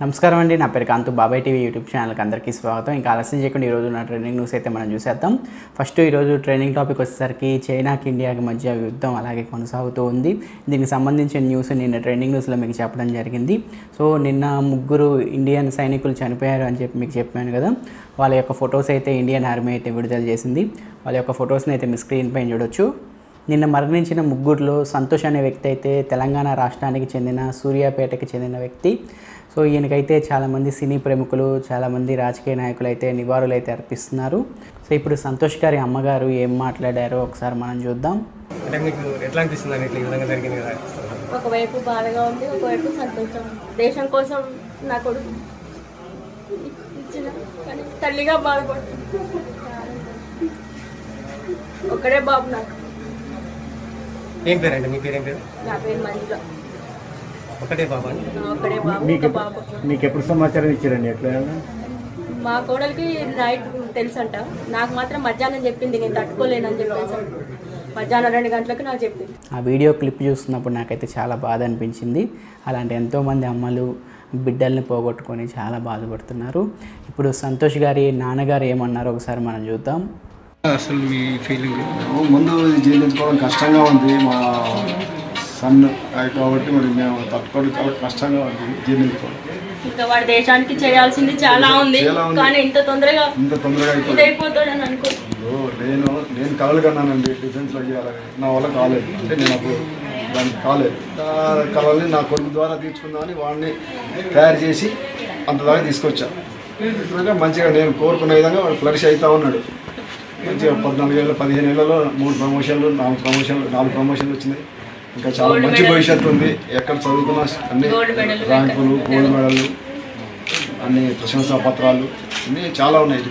నమస్కారం అండి, నా పేరు కాంతు. బాబాయ్ టీవీ యూట్యూబ్ ఛానల్కి అందరికీ స్వాగతం. ఇంకా ఆలస్యం చేయకుండా ఈరోజు నా ట్రెండింగ్ న్యూస్ అయితే మనం చూసేద్దాం. ఫస్ట్ ఈరోజు ట్రెండింగ్ టాపిక్ వచ్చేసరికి చైనాకి ఇండియాకి మధ్య యుద్ధం అలాగే కొనసాగుతూ ఉంది. దీనికి సంబంధించిన న్యూస్ నిన్న ట్రెండింగ్ న్యూస్లో మీకు చెప్పడం జరిగింది. సో నిన్న 3 ఇండియన్ సైనికులు చనిపోయారు అని చెప్పి మీకు చెప్పాను కదా. వాళ్ళ యొక్క ఫొటోస్ అయితే ఇండియన్ ఆర్మీ అయితే విడుదల చేసింది. వాళ్ళ యొక్క ఫొటోస్ని అయితే మీ స్క్రీన్ పైన చూడొచ్చు. నిన్న మరణించిన 3లో సంతోష్ అనే వ్యక్తి అయితే తెలంగాణ రాష్ట్రానికి చెందిన సూర్యాపేటకి చెందిన వ్యక్తి. సో ఈయనకైతే చాలామంది సినీ ప్రముఖులు, చాలామంది రాజకీయ నాయకులు అయితే నివాళులు అయితే అర్పిస్తున్నారు. సో ఇప్పుడు సంతోష్ గారి అమ్మగారు ఏం మాట్లాడారో ఒకసారి మనం చూద్దాం. అంటే మీకు ఎట్లా అనిపిస్తుంది అని ఇట్లా ఈ విధంగా జరిగింది కదా? ఒకవైపు బాధగా ఉంది, ఒకవైపు సంతోషం. దేశం కోసం నా కొడుకు ఇచ్చిన కానీ తల్లిగా బాధపడుతుంది. ఒక్కడే బాబు నాకు. ఏం పేరండి మీ పేరు? ఏం పేరు? నా పేరు మంజుల. ఒకటే బాబా అండి? ఒక్కడే బాబు, ఒక బాబు. మీకు ఎప్పుడు సమాచారం ఇచ్చారండి? ఎట్లా? మా కోడలికి నైట్ తెలుసంట, నాకు మాత్రం మధ్యాహ్నం చెప్పింది. నేను తట్టుకోలేనని చెప్పేసి మధ్యాహ్నం 2 గంటలకు నాకు చెప్పింది. ఆ వీడియో క్లిప్ చూస్తున్నప్పుడు నాకైతే చాలా బాధ అనిపించింది. అలాంటి ఎంతోమంది అమ్మలు బిడ్డల్ని పోగొట్టుకొని చాలా బాధపడుతున్నారు. ఇప్పుడు సంతోష్ గారి నాన్నగారు ఏమన్నారో ఒకసారి మనం చూద్దాం. అసలు మీ ఫీలింగ్? ముందు జీర్ణించుకోవడం కష్టంగా ఉంది. మా సన్ కాబట్టి మరి మేము తట్టుకోవడం చాలా కష్టంగా ఉంది జీర్ణించుకోవడం. ఇంకా వాడి దేశానికి చేయాల్సింది చాలా ఉంది, కానీ ఇంత తొందరగా ఇదైపోతాడని అనుకో. నేను కలలు కన్నానండి డిఫెన్స్లో చేయాలని. నా వల్ల కాలేదు. అంటే నేను అప్పుడు దానికి కాలేదు. కళల్ని నా కొడుకు ద్వారా తీర్చుకుందామని వాడిని తయారు చేసి అంతదాకా తీసుకొచ్చాను. ఇప్పుడు మంచిగా నేను కోరుకున్న విధంగా వాడు ఫ్లరిష్ అవుతా ఉన్నాడు. మంచిగా 14 ఏళ్ళు 15 ఏళ్లలో 3 ప్రమోషన్లు 4 ప్రమోషన్లు వచ్చినాయి. ఇంకా చాలా మంచి భవిష్యత్తు ఉంది. ఎక్కడ చదువుకున్నా అన్ని ర్యాంకులు, గోల్డ్ మెడల్లు, అన్ని ప్రశంసా పత్రాలు అన్నీ చాలా ఉన్నాయి.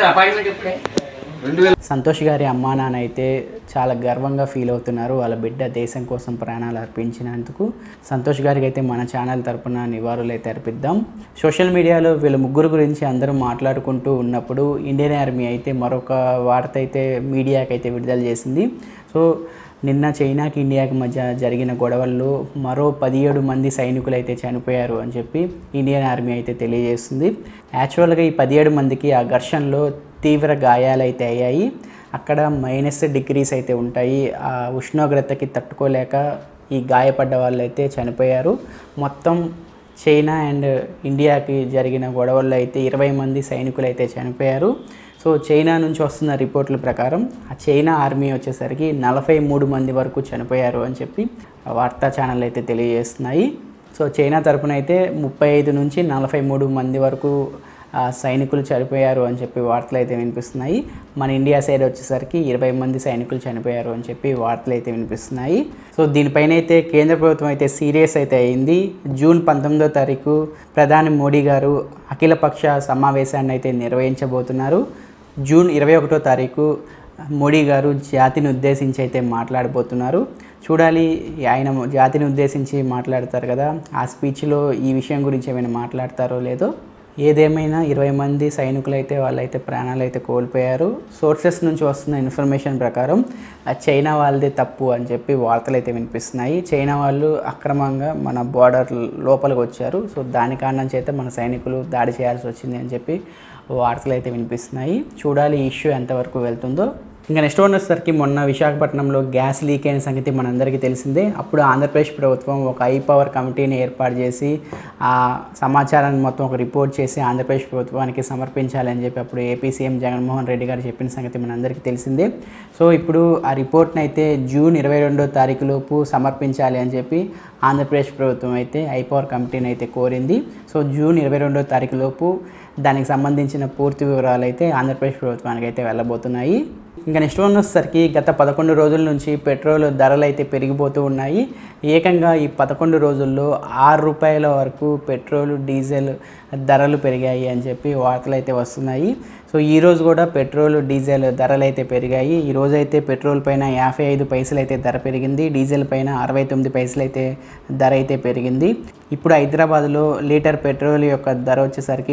సంతోష్ గారి అమ్మా నాన్న అయితే చాలా గర్వంగా ఫీల్ అవుతున్నారు. వాళ్ళ బిడ్డ దేశం కోసం ప్రాణాలు అర్పించినందుకు సంతోష్ గారికి అయితే మన ఛానల్ తరపున నివాళులు అయితే అర్పిద్దాం. సోషల్ మీడియాలో వీళ్ళ 3 గురించి అందరూ మాట్లాడుకుంటూ ఉన్నప్పుడు ఇండియన్ ఆర్మీ అయితే మరొక వార్త అయితే మీడియాకి అయితే విడుదల చేసింది. సో నిన్న చైనాకి ఇండియాకి మధ్య జరిగిన గొడవల్లో మరో 17 మంది సైనికులు అయితే చనిపోయారు అని చెప్పి ఇండియన్ ఆర్మీ అయితే తెలియజేస్తుంది. యాక్చువల్గా ఈ 17 మందికి ఆ ఘర్షణలో తీవ్ర గాయాలు అయితే అయ్యాయి. అక్కడ -డిగ్రీస్ అయితే ఉంటాయి. ఆ ఉష్ణోగ్రతకి తట్టుకోలేక ఈ గాయపడ్డ వాళ్ళు అయితే చనిపోయారు. మొత్తం చైనా అండ్ ఇండియాకి జరిగిన గొడవల్లో అయితే 20 మంది సైనికులు అయితే చనిపోయారు. సో చైనా నుంచి వస్తున్న రిపోర్ట్ల ప్రకారం ఆ చైనా ఆర్మీ వచ్చేసరికి 43 మంది వరకు చనిపోయారు అని చెప్పి వార్తా ఛానల్ అయితే తెలియజేస్తున్నాయి. సో చైనా తరపున అయితే 35 నుంచి 43 మంది వరకు సైనికులు చనిపోయారు అని చెప్పి వార్తలు అయితే వినిపిస్తున్నాయి. మన ఇండియా సైడ్ వచ్చేసరికి 20 మంది సైనికులు చనిపోయారు అని చెప్పి వార్తలు అయితే వినిపిస్తున్నాయి. సో దీనిపైన అయితే కేంద్ర ప్రభుత్వం అయితే సీరియస్ అయితే అయింది. జూన్ 19వ తారీఖు ప్రధాని మోడీ గారు అఖిలపక్ష సమావేశాన్ని అయితే నిర్వహించబోతున్నారు. జూన్ 21వ తారీఖు మోడీ గారు జాతిని ఉద్దేశించి అయితే మాట్లాడబోతున్నారు. చూడాలి, ఆయన జాతిని ఉద్దేశించి మాట్లాడతారు కదా, ఆ స్పీచ్లో ఈ విషయం గురించి ఏమైనా మాట్లాడతారో లేదో. ఏదేమైనా 20 మంది సైనికులు అయితే వాళ్ళైతే ప్రాణాలు అయితే కోల్పోయారు. సోర్సెస్ నుంచి వస్తున్న ఇన్ఫర్మేషన్ ప్రకారం చైనా వాళ్ళదే తప్పు అని చెప్పి వార్తలు అయితే వినిపిస్తున్నాయి. చైనా వాళ్ళు అక్రమంగా మన బార్డర్ లోపలికి వచ్చారు. సో దాని కారణం చేత మన సైనికులు దాడి చేయాల్సి వచ్చింది అని చెప్పి వార్తలు అయితే వినిపిస్తున్నాయి. చూడాలి ఈ ఇష్యూ ఎంతవరకు వెళ్తుందో. ఇంకా నెక్స్ట్ వన్ వచ్చేసరికి మొన్న విశాఖపట్నంలో గ్యాస్ లీక్ అయిన సంగతి మనందరికీ తెలిసిందే. అప్పుడు ఆంధ్రప్రదేశ్ ప్రభుత్వం ఒక హై పవర్ కమిటీని ఏర్పాటు చేసి ఆ సమాచారాన్ని మొత్తం ఒక రిపోర్ట్ చేసి ఆంధ్రప్రదేశ్ ప్రభుత్వానికి సమర్పించాలని చెప్పి అప్పుడు ఏపీ సీఎం జగన్మోహన్ రెడ్డి గారు చెప్పిన సంగతి మనందరికీ తెలిసిందే. సో ఇప్పుడు ఆ రిపోర్ట్ని అయితే జూన్ 22వ తారీఖు లోపు సమర్పించాలి అని చెప్పి ఆంధ్రప్రదేశ్ ప్రభుత్వం అయితే హై పవర్ కమిటీని అయితే కోరింది. సో జూన్ 22వ తారీఖు లోపు దానికి సంబంధించిన పూర్తి వివరాలు అయితే ఆంధ్రప్రదేశ్ ప్రభుత్వానికి అయితే వెళ్ళబోతున్నాయి. ఇంకా నెక్స్ట్ వన్ వచ్చేసరికి గత 11 రోజుల నుంచి పెట్రోల్ ధరలు అయితే పెరిగిపోతూ ఉన్నాయి. ఏకంగా ఈ 11 రోజుల్లో 6 రూపాయల వరకు పెట్రోల్, డీజిల్ ధరలు పెరిగాయి అని చెప్పి వార్తలు అయితే వస్తున్నాయి. సో ఈరోజు కూడా పెట్రోల్, డీజిల్ ధరలు అయితే పెరిగాయి. ఈరోజు అయితే పెట్రోల్ పైన 55 పైసలు అయితే ధర పెరిగింది. డీజిల్ పైన 69 పైసలు అయితే ధర అయితే పెరిగింది. ఇప్పుడు హైదరాబాద్లో లీటర్ పెట్రోల్ యొక్క ధర వచ్చేసరికి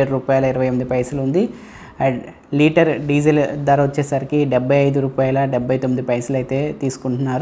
₹77.28 ఉంది. లీటర్ డీజిల్ ధర వచ్చేసరికి ₹75.79 అయితే తీసుకుంటున్నారు.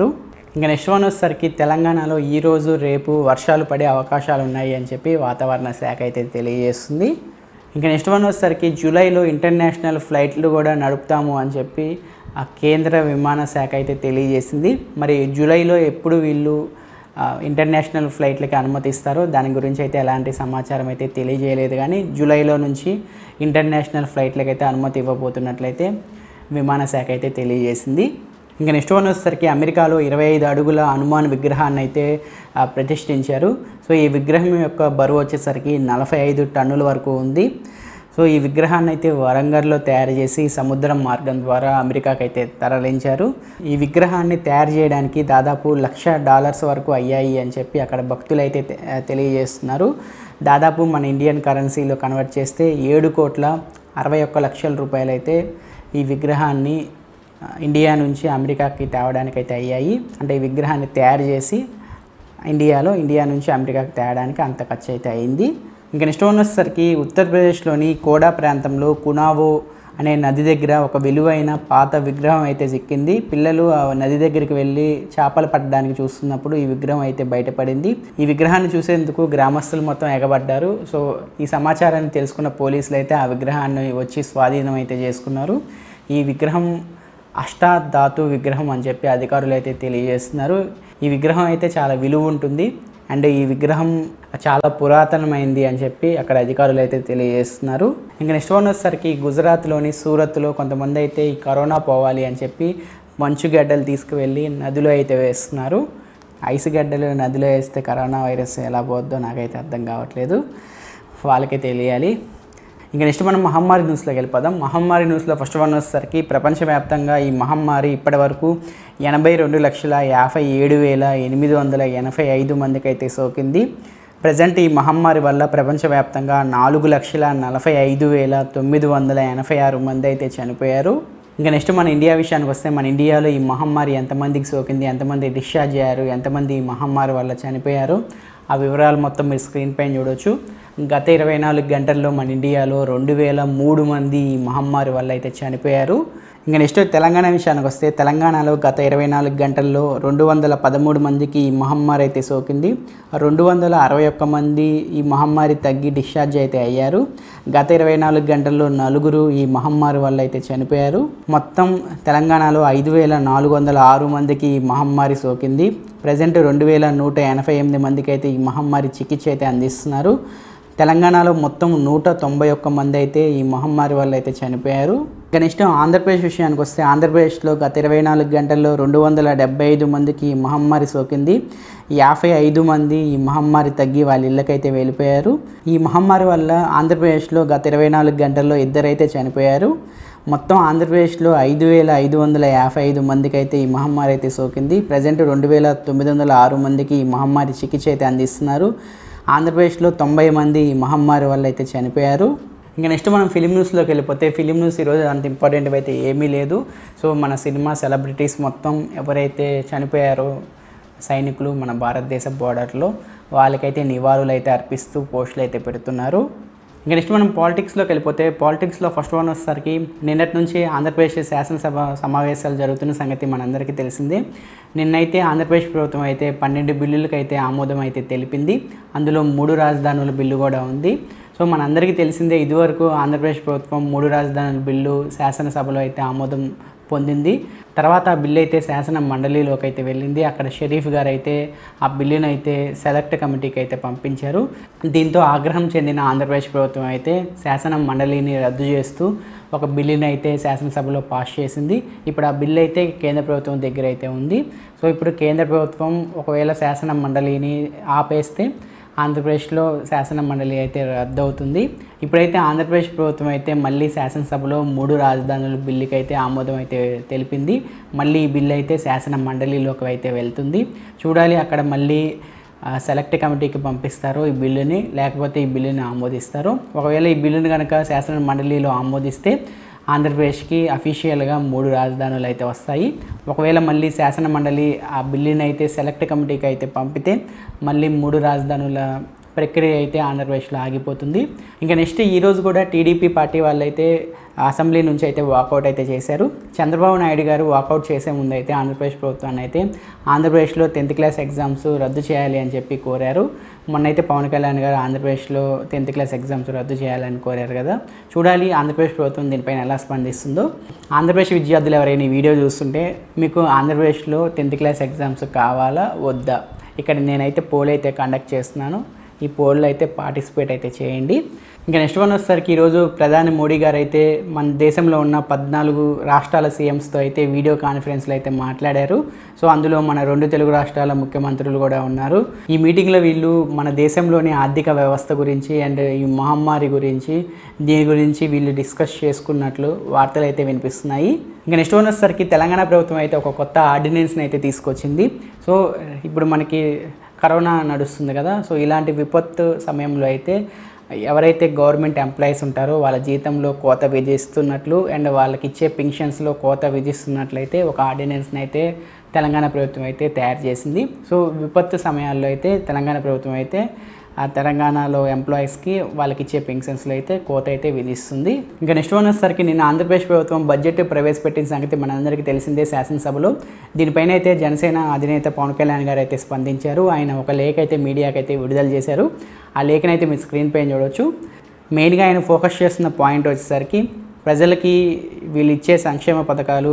ఇంకా నెక్స్ట్ వన్ వచ్చేసరికి తెలంగాణలో ఈరోజు రేపు వర్షాలు పడే అవకాశాలు ఉన్నాయి అని చెప్పి వాతావరణ శాఖ అయితే తెలియజేస్తుంది. ఇంకా నెక్స్ట్ వన్ వచ్చేసరికి జూలైలో ఇంటర్నేషనల్ ఫ్లైట్లు కూడా నడుపుతాము అని చెప్పి ఆ కేంద్ర విమాన శాఖ అయితే తెలియజేసింది. మరి జూలైలో ఎప్పుడు వీళ్ళు ఇంటర్నేషనల్ ఫ్లైట్లకి అనుమతిస్తారో దాని గురించి అయితే ఎలాంటి సమాచారం అయితే తెలియజేయలేదు. కానీ జూలైలో నుంచి ఇంటర్నేషనల్ ఫ్లైట్లకి అయితే అనుమతి ఇవ్వబోతున్నట్లయితే విమాన శాఖ అయితే తెలియజేసింది. ఇంకా నెక్స్ట్ వన్ వచ్చేసరికి అమెరికాలో 25 అడుగుల హనుమాన్ విగ్రహాన్ని అయితే ప్రతిష్ఠించారు. సో ఈ విగ్రహం యొక్క బరువు వచ్చేసరికి 45 టన్నుల వరకు ఉంది. సో ఈ విగ్రహాన్ని అయితే వరంగల్లో తయారు చేసి సముద్రం మార్గం ద్వారా అమెరికాకి అయితే తరలించారు. ఈ విగ్రహాన్ని తయారు చేయడానికి దాదాపు $1,00,000 వరకు అయ్యాయి అని చెప్పి అక్కడ భక్తులు అయితే తెలియజేస్తున్నారు. దాదాపు మన ఇండియన్ కరెన్సీలో కన్వర్ట్ చేస్తే 7,61,00,000 రూపాయలు అయితే ఈ విగ్రహాన్ని ఇండియా నుంచి అమెరికాకి తేవడానికైతే అయ్యాయి. అంటే ఈ విగ్రహాన్ని తయారు చేసి ఇండియా నుంచి అమెరికాకి తేవడానికి అంత ఖర్చు అయితే అయింది. ఇంకా నెక్స్ట్ వన్ వచ్చేసరికి ఉత్తరప్రదేశ్లోని కోడా ప్రాంతంలో కునావో అనే నది దగ్గర ఒక విలువైన పాత విగ్రహం అయితే చిక్కింది. పిల్లలు ఆ నది దగ్గరికి వెళ్ళి చేపలు పట్టడానికి చూస్తున్నప్పుడు ఈ విగ్రహం అయితే బయటపడింది. ఈ విగ్రహాన్ని చూసేందుకు గ్రామస్తులు మొత్తం ఎగబడ్డారు. సో ఈ సమాచారాన్ని తెలుసుకున్న పోలీసులు అయితే ఆ విగ్రహాన్ని వచ్చి స్వాధీనం అయితే చేసుకున్నారు. ఈ విగ్రహం అష్టాధాతు విగ్రహం అని చెప్పి అధికారులు అయితే తెలియజేస్తున్నారు. ఈ విగ్రహం అయితే చాలా విలువ ఉంటుంది అండ్ ఈ విగ్రహం చాలా పురాతనమైంది అని చెప్పి అక్కడ అధికారులు అయితే తెలియజేస్తున్నారు. ఇంకా నెక్స్ట్ వన్ వచ్చేసరికి గుజరాత్లోని సూరత్లో కొంతమంది అయితే ఈ కరోనా పోవాలి అని చెప్పి మంచు గడ్డలు తీసుకువెళ్ళి నదిలో అయితే వేస్తున్నారు. ఐస్ గడ్డలు నదిలో వేస్తే కరోనా వైరస్ ఎలా పోద్దో నాకైతే అర్థం కావట్లేదు, వాళ్ళకే తెలియాలి. ఇంకా నెక్స్ట్ మనం మహమ్మారి న్యూస్లోకి వెళ్ళిపోదాం. మహమ్మారి న్యూస్లో ఫస్ట్ వన్ వచ్చేసరికి ప్రపంచవ్యాప్తంగా ఈ మహమ్మారి ఇప్పటి వరకు 82,57,885 మందికి అయితే సోకింది. ప్రజెంట్ ఈ మహమ్మారి వల్ల ప్రపంచవ్యాప్తంగా 4,45,986 మంది అయితే చనిపోయారు. ఇంకా నెక్స్ట్ మన ఇండియా విషయానికి వస్తే మన ఇండియాలో ఈ మహమ్మారి ఎంతమందికి సోకింది, ఎంతమంది డిశ్చార్జ్ అయ్యారు, ఎంతమంది ఈ మహమ్మారి వల్ల చనిపోయారు ఆ వివరాలు మొత్తం మీరు స్క్రీన్ పైన చూడొచ్చు. గత 24 గంటల్లో మన ఇండియాలో 2,003 మంది ఈ మహమ్మారి వల్ల అయితే చనిపోయారు. ఇంకా నెక్స్ట్ తెలంగాణ విషయానికి వస్తే తెలంగాణలో గత 24 గంటల్లో 213 మందికి ఈ మహమ్మారి అయితే సోకింది. 261 మంది ఈ మహమ్మారి తగ్గి డిశ్చార్జ్ అయితే అయ్యారు. గత 24 గంటల్లో 4 ఈ మహమ్మారి వల్ల అయితే చనిపోయారు. మొత్తం తెలంగాణలో 5,406 మందికి ఈ మహమ్మారి సోకింది. ప్రజెంట్ 2,188 మందికి అయితే ఈ మహమ్మారి చికిత్స అయితే అందిస్తున్నారు. తెలంగాణలో మొత్తం 191 మంది అయితే ఈ మహమ్మారి వల్ల అయితే చనిపోయారు. ఇక నెక్స్ట్ ఆంధ్రప్రదేశ్ విషయానికి వస్తే ఆంధ్రప్రదేశ్లో గత 24 గంటల్లో 275 మందికి ఈ మహమ్మారి సోకింది. 55 మంది ఈ మహమ్మారి తగ్గి వాళ్ళ ఇళ్ళకైతే వెళ్ళిపోయారు. ఈ మహమ్మారి వల్ల ఆంధ్రప్రదేశ్లో గత 24 గంటల్లో 2 అయితే చనిపోయారు. మొత్తం ఆంధ్రప్రదేశ్లో 5,555 మందికి అయితే ఈ మహమ్మారి అయితే సోకింది. ప్రజెంట్ 2,906 మందికి ఈ మహమ్మారి చికిత్స అయితే అందిస్తున్నారు. ఆంధ్రప్రదేశ్లో 90 మంది ఈ మహమ్మారి వల్ల అయితే చనిపోయారు. ఇంకా నెక్స్ట్ మనం ఫిలిం న్యూస్లోకి వెళ్ళిపోతే ఫిలిం న్యూస్ ఈరోజు అంత ఇంపార్టెంట్ అయితే ఏమీ లేదు. సో మన సినిమా సెలబ్రిటీస్ మొత్తం ఎవరైతే చనిపోయారో సైనికులు మన భారతదేశ బోర్డర్లో వాళ్ళకైతే నివాళులు అయితే అర్పిస్తూ పోస్టులు అయితే పెడుతున్నారు. ఇంకా నెక్స్ట్ మనం పాలిటిక్స్లోకి వెళ్ళిపోతే పాలిటిక్స్లో ఫస్ట్ వన్ వచ్చేసరికి నిన్నటి నుంచి ఆంధ్రప్రదేశ్ శాసనసభ సమావేశాలు జరుగుతున్న సంగతి మనందరికీ తెలిసిందే. నిన్నైతే ఆంధ్రప్రదేశ్ ప్రభుత్వం అయితే 12 బిల్లులకు అయితే ఆమోదం అయితే తెలిపింది. అందులో 3 రాజధానుల బిల్లు కూడా ఉంది. సో మనందరికీ తెలిసిందే ఇదివరకు ఆంధ్రప్రదేశ్ ప్రభుత్వం 3 రాజధానుల బిల్లు శాసనసభలో అయితే ఆమోదం పొందింది. తర్వాత ఆ బిల్లు అయితే శాసన మండలిలోకి అయితే వెళ్ళింది. అక్కడ షరీఫ్ గారు అయితే ఆ బిల్లును అయితే సెలెక్ట్ కమిటీకి అయితే పంపించారు. దీంతో ఆగ్రహం చెందిన ఆంధ్రప్రదేశ్ ప్రభుత్వం అయితే శాసన మండలిని రద్దు చేస్తూ ఒక బిల్లుని అయితే శాసనసభలో పాస్ చేసింది. ఇప్పుడు ఆ బిల్లు అయితే కేంద్ర ప్రభుత్వం దగ్గర అయితే ఉంది. సో ఇప్పుడు కేంద్ర ప్రభుత్వం ఒకవేళ శాసన మండలిని ఆపేస్తే ఆంధ్రప్రదేశ్లో శాసన మండలి అయితే రద్దు అవుతుంది. ఇప్పుడైతే ఆంధ్రప్రదేశ్ ప్రభుత్వం అయితే మళ్ళీ శాసనసభలో 3 రాజధానుల బిల్లుకి అయితే ఆమోదం అయితే తెలిపింది. మళ్ళీ ఈ బిల్లు అయితే శాసన మండలిలోకి అయితే వెళ్తుంది. చూడాలి అక్కడ మళ్ళీ సెలెక్ట్ కమిటీకి పంపిస్తారో ఈ బిల్లుని, లేకపోతే ఈ బిల్లుని ఆమోదిస్తారో. ఒకవేళ ఈ బిల్లుని కనుక శాసన మండలిలో ఆమోదిస్తే ఆంధ్రప్రదేశ్కి అఫీషియల్గా 3 రాజధానులు అయితే వస్తాయి. ఒకవేళ మళ్ళీ శాసన మండలి ఆ బిల్లుని అయితే సెలెక్ట్ కమిటీకి అయితే పంపితే మళ్ళీ 3 రాజధానుల ప్రక్రియ అయితే ఆంధ్రప్రదేశ్లో ఆగిపోతుంది. ఇంకా నెక్స్ట్ ఈరోజు కూడా టీడీపీ పార్టీ వాళ్ళైతే అసెంబ్లీ నుంచి అయితే వాకౌట్ అయితే చేశారు. చంద్రబాబు నాయుడు గారు వాకౌట్ చేసే ముందు అయితే ఆంధ్రప్రదేశ్ ప్రభుత్వాన్ని అయితే ఆంధ్రప్రదేశ్లో 10th క్లాస్ ఎగ్జామ్స్ రద్దు చేయాలి అని చెప్పి కోరారు. మొన్నైతే పవన్ కళ్యాణ్ గారు ఆంధ్రప్రదేశ్లో 10th క్లాస్ ఎగ్జామ్స్ రద్దు చేయాలని కోరారు కదా. చూడాలి ఆంధ్రప్రదేశ్ ప్రభుత్వం దీనిపైన ఎలా స్పందిస్తుందో. ఆంధ్రప్రదేశ్ విద్యార్థులు ఎవరైనా ఈ వీడియో చూస్తుంటే మీకు ఆంధ్రప్రదేశ్లో 10th క్లాస్ ఎగ్జామ్స్ కావాలా వద్దా, ఇక్కడ నేనైతే పోల్ అయితే కండక్ట్ చేస్తున్నాను. ఈ పోల్లో అయితే పార్టిసిపేట్ అయితే చేయండి. ఇంకా నెక్స్ట్ వన్ వచ్చేసరికి ఈరోజు ప్రధాని మోడీ గారు అయితే మన దేశంలో ఉన్న 14 రాష్ట్రాల సీఎంస్తో అయితే వీడియో కాన్ఫరెన్స్లో అయితే మాట్లాడారు. సో అందులో మన 2 తెలుగు రాష్ట్రాల ముఖ్యమంత్రులు కూడా ఉన్నారు. ఈ మీటింగ్లో వీళ్ళు మన దేశంలోని ఆర్థిక వ్యవస్థ గురించి అండ్ ఈ మహమ్మారి గురించి దీని గురించి వీళ్ళు డిస్కస్ చేసుకున్నట్లు వార్తలు అయితే వినిపిస్తున్నాయి. ఇంకా నెక్స్ట్ వన్ వచ్చేసరికి తెలంగాణ ప్రభుత్వం అయితే ఒక కొత్త ఆర్డినెన్స్ని అయితే తీసుకొచ్చింది. సో ఇప్పుడు మనకి కరోనా నడుస్తుంది కదా. సో ఇలాంటి విపత్తు సమయంలో అయితే ఎవరైతే గవర్నమెంట్ ఎంప్లాయీస్ ఉంటారో వాళ్ళ జీతంలో కోత విధిస్తున్నట్లు అండ్ వాళ్ళకి ఇచ్చే పెన్షన్స్లో కోత విధిస్తున్నట్లయితే ఒక ఆర్డినెన్స్ని అయితే తెలంగాణ ప్రభుత్వం అయితే తయారు చేసింది. సో విపత్తు సమయాల్లో అయితే తెలంగాణ ప్రభుత్వం అయితే ఆ తెలంగాణలో ఎంప్లాయీస్కి వాళ్ళకి ఇచ్చే పెన్షన్స్లో అయితే కోత అయితే విధిస్తుంది. ఇంకా నెక్స్ట్ వన్ వచ్చేసరికి నిన్న ఆంధ్రప్రదేశ్ ప్రభుత్వం బడ్జెట్ ప్రవేశపెట్టిన సంగతి మనందరికీ తెలిసిందే శాసనసభలో. దీనిపైన అయితే జనసేన అధినేత పవన్ కళ్యాణ్ గారు అయితే స్పందించారు. ఆయన ఒక లేఖ అయితే మీడియాకి అయితే విడుదల చేశారు. ఆ లేఖను అయితే మీరు స్క్రీన్ పైన చూడవచ్చు. మెయిన్గా ఆయన ఫోకస్ చేస్తున్న పాయింట్ వచ్చేసరికి ప్రజలకి వీళ్ళు ఇచ్చే సంక్షేమ పథకాలు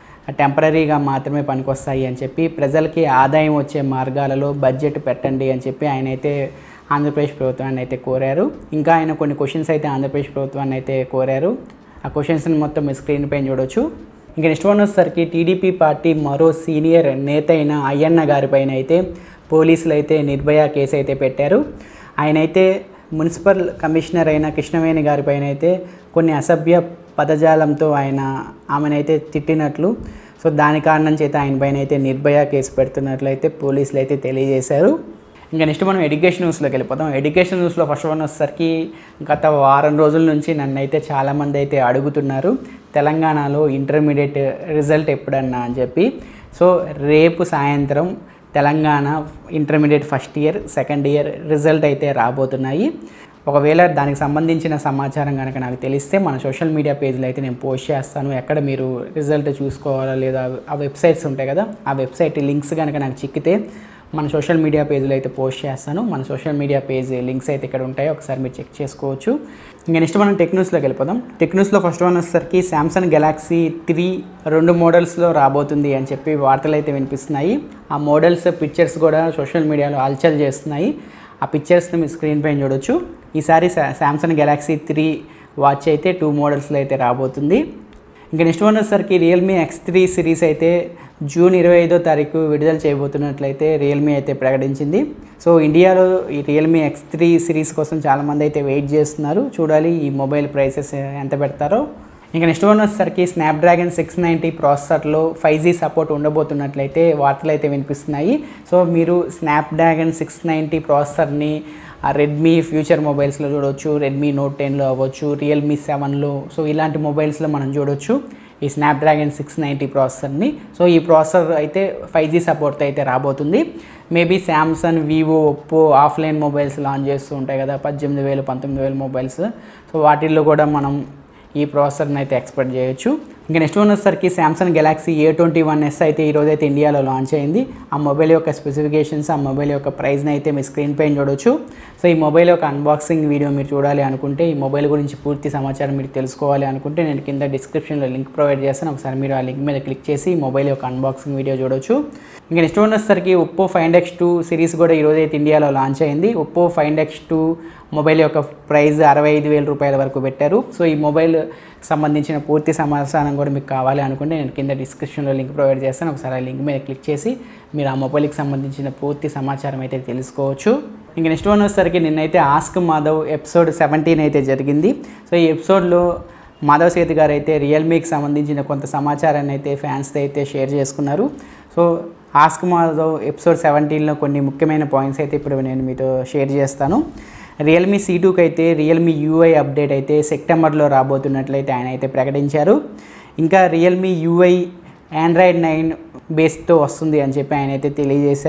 టెంపరీగా మాత్రమే పనికొస్తాయి అని చెప్పి ప్రజలకి ఆదాయం వచ్చే మార్గాలలో బడ్జెట్ పెట్టండి అని చెప్పి ఆయన అయితే ఆంధ్రప్రదేశ్ ప్రభుత్వాన్ని అయితే కోరారు. ఇంకా ఆయన కొన్ని క్వశ్చన్స్ అయితే ఆంధ్రప్రదేశ్ ప్రభుత్వాన్ని అయితే కోరారు. ఆ క్వశ్చన్స్ని మొత్తం మీ స్క్రీన్ పైన చూడవచ్చు. ఇంకా నెక్స్ట్ వన్ వచ్చేసరికి టీడీపీ పార్టీ మరో సీనియర్ నేత అయిన అయ్యన్న గారిపైన అయితే పోలీసులు అయితే నిర్భయ కేసు అయితే పెట్టారు. ఆయన అయితే మున్సిపల్ కమిషనర్ అయిన కృష్ణవేణి గారిపైన అయితే కొన్ని అసభ్య పదజాలంతో ఆమెనైతే తిట్టినట్లు, సో దాని కారణం చేత ఆయన పైన అయితే నిర్భయ కేసు పెడుతున్నట్లయితే పోలీసులు అయితే తెలియజేశారు. ఇంకా నెక్స్ట్ మనం ఎడ్యుకేషన్ న్యూస్లోకి వెళ్ళిపోతాం. ఎడ్యుకేషన్ న్యూస్లో ఫస్ట్ వన్ వచ్చేసరికి గత వారం రోజుల నుంచి నన్ను అయితే చాలామంది అయితే అడుగుతున్నారు తెలంగాణలో ఇంటర్మీడియట్ రిజల్ట్ ఎప్పుడన్నా అని చెప్పి. సో రేపు సాయంత్రం Telangana intermediate first year second year result అయితే రాబోతున్నాయి. ఒకవేళ దానికి సంబంధించిన సమాచారం కనుక నాకు తెలిస్తే మన సోషల్ మీడియా పేజ్లో అయితే నేను పోస్ట్ చేస్తాను. ఎక్కడ మీరు రిజల్ట్ చూసుకోవాలా లేదా ఆ వెబ్సైట్స్ ఉంటాయి కదా, ఆ వెబ్సైట్ లింక్స్ కనుక నాకు చిక్కితే మన సోషల్ మీడియా పేజ్లో అయితే పోస్ట్ చేస్తాను. మన సోషల్ మీడియా పేజ్ లింక్స్ అయితే ఇక్కడ ఉంటాయి, ఒకసారి మీరు చెక్ చేసుకోవచ్చు. ఇంకా నెక్స్ట్ మనం టెక్ న్యూస్లోకి వెళ్ళిపోదాం. టెక్ న్యూస్లో ఫస్ట్ వన్ వచ్చేసరికి శాంసంగ్ గెలాక్సీ 3 2 మోడల్స్లో రాబోతుంది అని చెప్పి వార్తలు అయితే వినిపిస్తున్నాయి. ఆ మోడల్స్ పిక్చర్స్ కూడా సోషల్ మీడియాలో హల్చల్ చేస్తున్నాయి. ఆ పిక్చర్స్ని మీ స్క్రీన్ పైన చూడొచ్చు. ఈసారి శాంసంగ్ గెలాక్సీ 3 వాచ్ అయితే 2 మోడల్స్లో అయితే రాబోతుంది. ఇంకా నెక్స్ట్ వన్ వచ్చేసరికి రియల్మీ X3 సిరీస్ అయితే జూన్ 25వ తారీఖు విడుదల చేయబోతున్నట్లయితే రియల్మీ అయితే ప్రకటించింది. సో ఇండియాలో ఈ రియల్మీ X3 సిరీస్ కోసం చాలామంది అయితే వెయిట్ చేస్తున్నారు. చూడాలి ఈ మొబైల్ ప్రైసెస్ ఎంత పెడతారో. ఇంకా నెక్స్ట్ వన్ వచ్చేసరికి స్నాప్డ్రాగన్ 690 ప్రాసెసర్లో 5G సపోర్ట్ ఉండబోతున్నట్లయితే వార్తలు అయితే వినిపిస్తున్నాయి. సో మీరు స్నాప్డ్రాగన్ 690 ప్రాసెసర్ని రెడ్మీ ఫ్యూచర్ మొబైల్స్లో చూడవచ్చు, రెడ్మీ నోట్ 10లో అవ్వచ్చు, రియల్మీ 7లో, సో ఇలాంటి మొబైల్స్లో మనం చూడవచ్చు ఈ స్నాప్డ్రాగన్ 690 ప్రాసెసర్ని. సో ఈ ప్రాసెసర్ అయితే 5G సపోర్ట్ అయితే రాబోతుంది. Maybe Samsung, Vivo, Oppo offline mobiles launch చేస్తూ ఉంటాయి కదా 18,000 19,000 మొబైల్స్. సో వాటిల్లో కూడా మనం ఈ ప్రాసెసర్ని అయితే ఎక్స్పెక్ట్ చేయొచ్చు. ఇంకా నెక్స్ట్ వన్ వచ్చేసరికి శాంసంగ్ గెలాక్సీ A21s అయితే ఈరోజు అయితే ఇండియాలో లాంచ్ అయింది. ఆ మొబైల్ యొక్క స్పెసిఫికేషన్స్, ఆ మొబైల్ యొక్క ప్రైస్ని అయితే మీ స్క్రీన్ పైన చూడవచ్చు. సో ఈ మొబైల్ యొక్క అన్బాక్సింగ్ వీడియో మీరు చూడాలి అనుకుంటే, ఈ మొబైల్ గురించి పూర్తి సమాచారం మీరు తెలుసుకోవాలి అనుకుంటే నేను కింద డిస్క్రిప్షన్లో లింక్ ప్రొవైడ్ చేస్తాను. ఒకసారి మీరు ఆ లింక్ మీద క్లిక్ చేసి ఈ మొబైల్ యొక్క అన్బాక్సింగ్ వీడియో చూడవచ్చు. ఇంకా నెక్స్ట్ వన్ వచ్చేసరికి ఒప్పో Find X2 సిరీస్ కూడా ఈరోజు అయితే ఇండియాలో లాంచ్ అయింది. ఒప్పో Find X2 మొబైల్ యొక్క ప్రైస్ 65,000 రూపాయల వరకు పెట్టారు. సో ఈ మొబైల్ సంబంధించిన పూర్తి సమాచారం కూడా మీకు కావాలి అనుకుంటే నేను కింద డిస్క్రిప్షన్లో లింక్ ప్రొవైడ్ చేస్తాను. ఒకసారి ఆ లింక్ మీద క్లిక్ చేసి మీరు ఆ మొబైల్కి సంబంధించిన పూర్తి సమాచారం అయితే తెలుసుకోవచ్చు. ఇంకా నెక్స్ట్ వన్ వచ్చేసరికి నిన్నైతే ఆస్క్ మాధవ్ ఎపిసోడ్ 17 అయితే జరిగింది. సో ఈ ఎపిసోడ్లో మాధవ్ సేతు గారు అయితే రియల్మీకి సంబంధించిన కొంత సమాచారాన్ని అయితే ఫ్యాన్స్తో అయితే షేర్ చేసుకున్నారు. సో ఆస్క్ మాధవ్ ఎపిసోడ్ 17లో కొన్ని ముఖ్యమైన పాయింట్స్ అయితే ఇప్పుడు నేను మీతో షేర్ చేస్తాను. రియల్మీ C2కి అయితే రియల్మీ UI అప్డేట్ అయితే సెప్టెంబర్లో రాబోతున్నట్లయితే ఆయన అయితే ప్రకటించారు. ఇంకా రియల్మీ UI Android 9 బేస్తో వస్తుంది అని చెప్పి ఆయన అయితే తెలియజేశారు.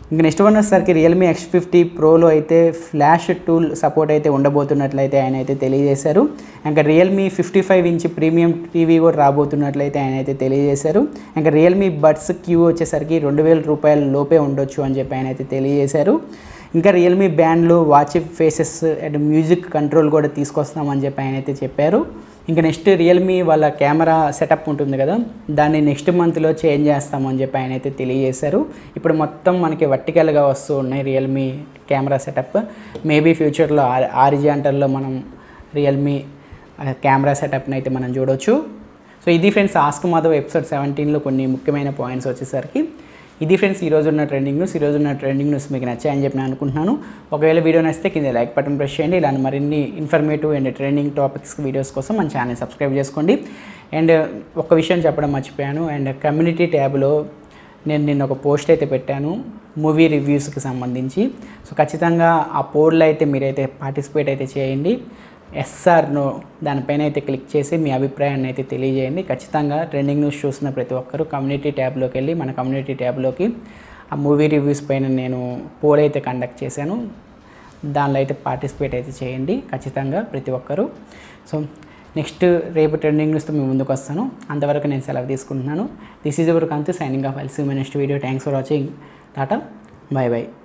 ఇంకా నెక్స్ట్ వన్ వచ్చేసరికి రియల్మీ X50 ప్రోలో అయితే ఫ్లాష్ టూల్ సపోర్ట్ అయితే ఉండబోతున్నట్లయితే ఆయన అయితే తెలియజేశారు. ఇంకా రియల్మీ 55 ఇంచ్ ప్రీమియం టీవీ కూడా రాబోతున్నట్లయితే ఆయన అయితే తెలియజేశారు. ఇంకా రియల్మీ బడ్స్ క్యూ వచ్చేసరికి 2000 రూపాయల లోపే ఉండొచ్చు అని చెప్పి ఆయన అయితే తెలియజేశారు. ఇంకా రియల్మీ బ్యాండ్లో watch faces and music control కూడా తీసుకొస్తామని చెప్పి ఆయన అయితే చెప్పారు. ఇంకా నెక్స్ట్ రియల్మీ వాళ్ళ కెమెరా సెటప్ ఉంటుంది కదా, దాన్ని నెక్స్ట్ మంత్లో చేంజ్ చేస్తామని చెప్పి ఆయన అయితే తెలియజేశారు. ఇప్పుడు మొత్తం మనకి వర్టికల్గా వస్తూ ఉన్నాయి రియల్మీ కెమెరా సెటప్. మేబీ ఫ్యూచర్లో హారిజాంటల్లో మనం రియల్మీ కెమెరా సెటప్ని అయితే మనం చూడవచ్చు. సో ఇది ఫ్రెండ్స్ ఆస్క్ మాధవ్ ఎపిసోడ్ 17లో కొన్ని ముఖ్యమైన పాయింట్స్ వచ్చేసరికి. ఇది ఫ్రెండ్స్ ఈరోజు ఉన్న ట్రెండింగ్ న్యూస్ మీకు నచ్చాయని చెప్పి నేను అనుకుంటున్నాను. ఒకవేళ వీడియో నచ్చితే కింద లైక్ బటన్ ప్రెస్ చేయండి. ఇలాంటి మరిన్ని informative and trending topics videos కోసం మన ఛానల్ సబ్స్క్రైబ్ చేసుకోండి. అండ్ ఒక విషయం చెప్పడం మర్చిపోయాను. అండ్ కమ్యూనిటీ ట్యాబ్లో నేను నిన్న ఒక పోస్ట్ అయితే పెట్టాను మూవీ రివ్యూస్కి సంబంధించి. సో ఖచ్చితంగా ఆ పోల్లో అయితే మీరైతే పార్టిసిపేట్ అయితే చేయండి. ఎస్ఆర్ నో దానిపైన అయితే క్లిక్ చేసి మీ అభిప్రాయాన్ని అయితే తెలియజేయండి. ఖచ్చితంగా ట్రెండింగ్ న్యూస్ చూసిన ప్రతి ఒక్కరూ కమ్యూనిటీ ట్యాబ్లోకి వెళ్ళి మన కమ్యూనిటీ ట్యాబ్లోకి ఆ మూవీ రివ్యూస్ పైన నేను పోల్ అయితే కండక్ట్ చేశాను. దానిలో అయితే పార్టిసిపేట్ అయితే చేయండి ఖచ్చితంగా ప్రతి ఒక్కరూ. సో నెక్స్ట్ రేపు ట్రెండింగ్ న్యూస్తో మీ ముందుకు వస్తాను. అంతవరకు నేను సెలవు తీసుకుంటున్నాను. This is your Kanthu signing off. I'll see you in next video. Thanks for watching. Tata, bye by.